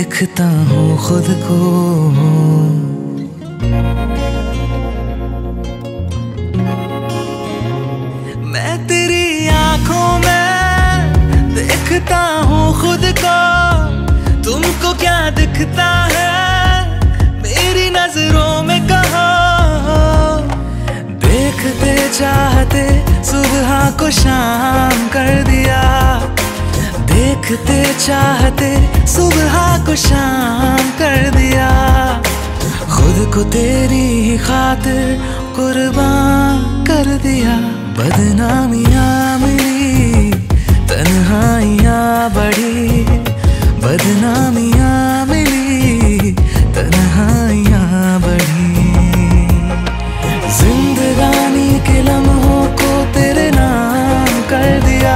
देखता हूँ खुद को। मैं तेरी आंखों में देखता हूँ खुद को। तुमको क्या दिखता है मेरी नजरों में कहो। देखते चाहते सुबह को शाम कर दिया। देखते चाहते सुबह को शाम कर दिया। खुद को तेरी ही खातिर कुर्बान कर दिया। बदनामियाँ मिली, तन्हाइयाँ बढ़ी। बदनामियाँ मिली, तन्हाइयाँ बढ़ी। जिंदगानी के लम्हों को तेरे नाम कर दिया।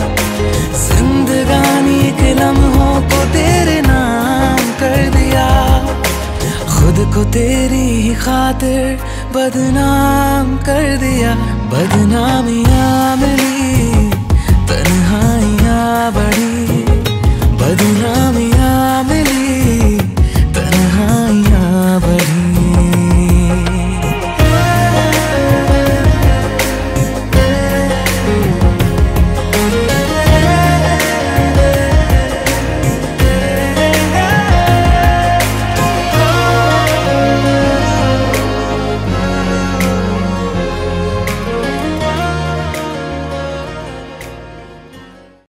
जिंदगानी के लम्हों को तेरे नाम कर दिया। खुद को तेरी ही खातिर बदनाम कर दिया। बदनामियाँ मिली, तन्हाइयाँ बढ़ी।